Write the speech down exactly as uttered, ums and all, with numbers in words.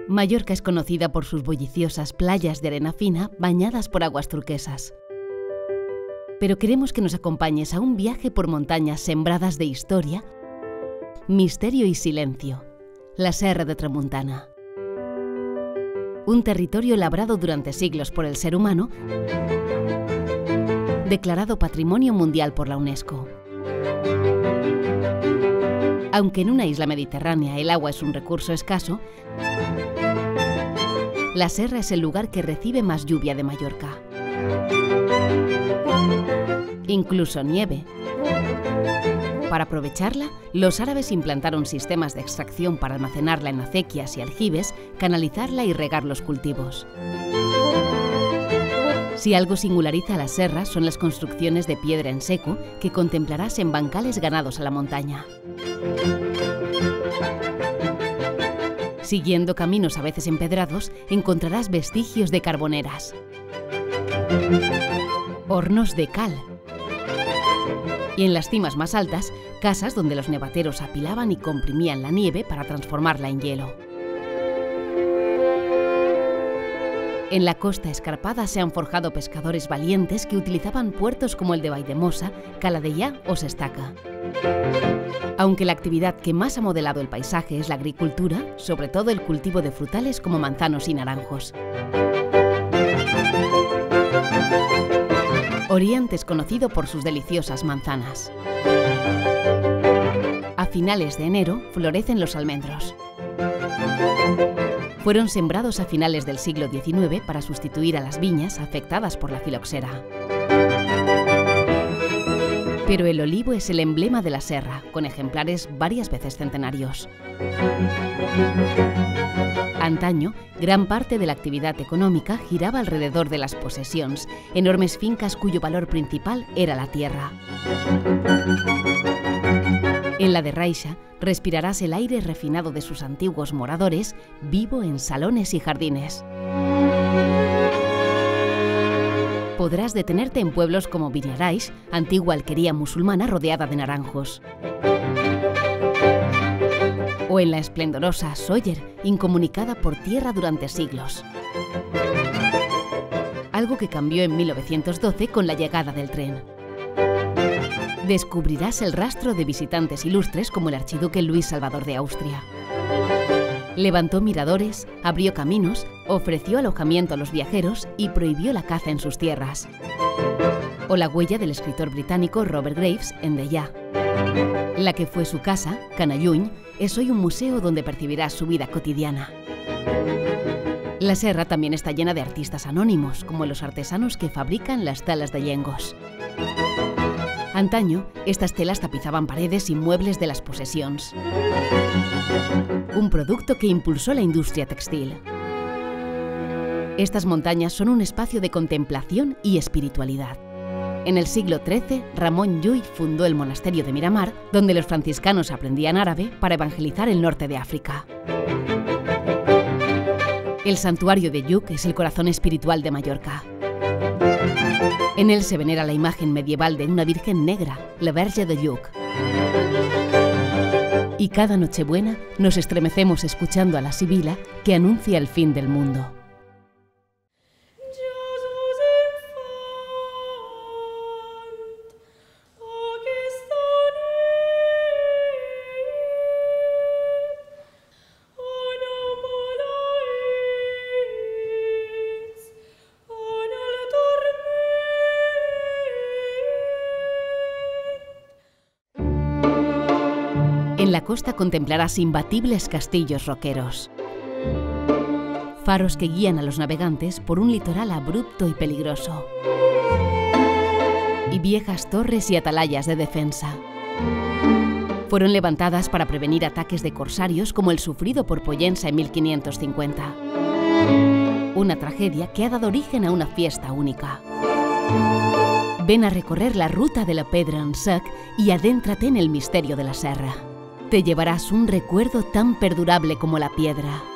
Mallorca es conocida por sus bulliciosas playas de arena fina bañadas por aguas turquesas. Pero queremos que nos acompañes a un viaje por montañas sembradas de historia, misterio y silencio, la Serra de Tramuntana. Un territorio labrado durante siglos por el ser humano, declarado Patrimonio Mundial por la UNESCO. Aunque en una isla mediterránea el agua es un recurso escaso, la Serra es el lugar que recibe más lluvia de Mallorca. Incluso nieve. Para aprovecharla, los árabes implantaron sistemas de extracción para almacenarla en acequias y aljibes, canalizarla y regar los cultivos. Si algo singulariza a la Serra son las construcciones de piedra en seco que contemplarás en bancales ganados a la montaña. Siguiendo caminos a veces empedrados, encontrarás vestigios de carboneras, hornos de cal y en las cimas más altas, casas donde los nevateros apilaban y comprimían la nieve para transformarla en hielo. En la costa escarpada se han forjado pescadores valientes que utilizaban puertos como el de Valldemossa, Cala Deià o Sestaca. Aunque la actividad que más ha modelado el paisaje es la agricultura, sobre todo el cultivo de frutales como manzanos y naranjos. Oriente es conocido por sus deliciosas manzanas. A finales de enero florecen los almendros. Fueron sembrados a finales del siglo diecinueve para sustituir a las viñas afectadas por la filoxera. Pero el olivo es el emblema de la Serra, con ejemplares varias veces centenarios. Antaño, gran parte de la actividad económica giraba alrededor de las posesiones, enormes fincas cuyo valor principal era la tierra. En la de Raixa respirarás el aire refinado de sus antiguos moradores, vivo en salones y jardines. Podrás detenerte en pueblos como Vinaròs, antigua alquería musulmana rodeada de naranjos. O en la esplendorosa Sóller, incomunicada por tierra durante siglos. Algo que cambió en mil novecientos doce con la llegada del tren. Descubrirás el rastro de visitantes ilustres como el archiduque Luis Salvador de Austria. Levantó miradores, abrió caminos, ofreció alojamiento a los viajeros y prohibió la caza en sus tierras. O la huella del escritor británico Robert Graves en Deià. La que fue su casa, Canalluny, es hoy un museo donde percibirás su vida cotidiana. La Serra también está llena de artistas anónimos, como los artesanos que fabrican las telas de llengos. Antaño, estas telas tapizaban paredes y muebles de las posesiones. Un producto que impulsó la industria textil. Estas montañas son un espacio de contemplación y espiritualidad. En el siglo trece, Ramon Llull fundó el monasterio de Miramar, donde los franciscanos aprendían árabe para evangelizar el norte de África. El santuario de Lluc es el corazón espiritual de Mallorca. En él se venera la imagen medieval de una virgen negra, la Verge de Lluc. Y cada Nochebuena nos estremecemos escuchando a la sibila que anuncia el fin del mundo. En la costa contemplarás imbatibles castillos roqueros, faros que guían a los navegantes por un litoral abrupto y peligroso, y viejas torres y atalayas de defensa. Fueron levantadas para prevenir ataques de corsarios como el sufrido por Pollença en mil quinientos cincuenta. Una tragedia que ha dado origen a una fiesta única. Ven a recorrer la ruta de la Pedra en Sec y adéntrate en el misterio de la Serra. Te llevarás un recuerdo tan perdurable como la piedra.